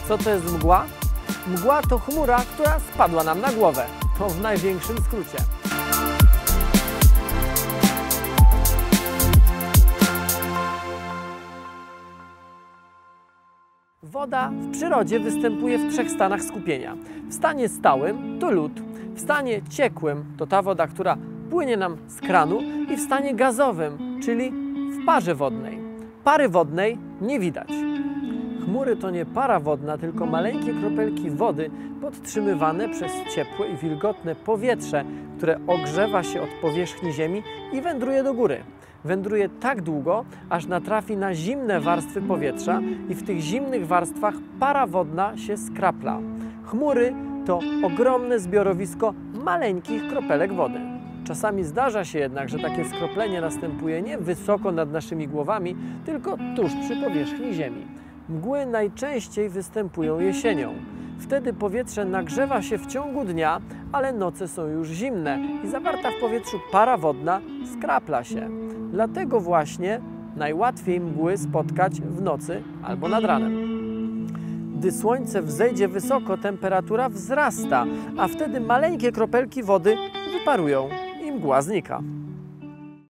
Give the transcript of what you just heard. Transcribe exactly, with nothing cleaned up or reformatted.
Co to jest mgła? Mgła to chmura, która spadła nam na głowę. To w największym skrócie. Woda w przyrodzie występuje w trzech stanach skupienia. W stanie stałym to lód, w stanie ciekłym to ta woda, która płynie nam z kranu i w stanie gazowym, czyli w parze wodnej. Pary wodnej nie widać. Chmury to nie para wodna, tylko maleńkie kropelki wody podtrzymywane przez ciepłe i wilgotne powietrze, które ogrzewa się od powierzchni Ziemi i wędruje do góry. Wędruje tak długo, aż natrafi na zimne warstwy powietrza i w tych zimnych warstwach para wodna się skrapla. Chmury to ogromne zbiorowisko maleńkich kropelek wody. Czasami zdarza się jednak, że takie skroplenie następuje nie wysoko nad naszymi głowami, tylko tuż przy powierzchni Ziemi. Mgły najczęściej występują jesienią. Wtedy powietrze nagrzewa się w ciągu dnia, ale noce są już zimne i zawarta w powietrzu para wodna skrapla się. Dlatego właśnie najłatwiej mgły spotkać w nocy albo nad ranem. Gdy słońce wzejdzie wysoko, temperatura wzrasta, a wtedy maleńkie kropelki wody wyparują i mgła znika.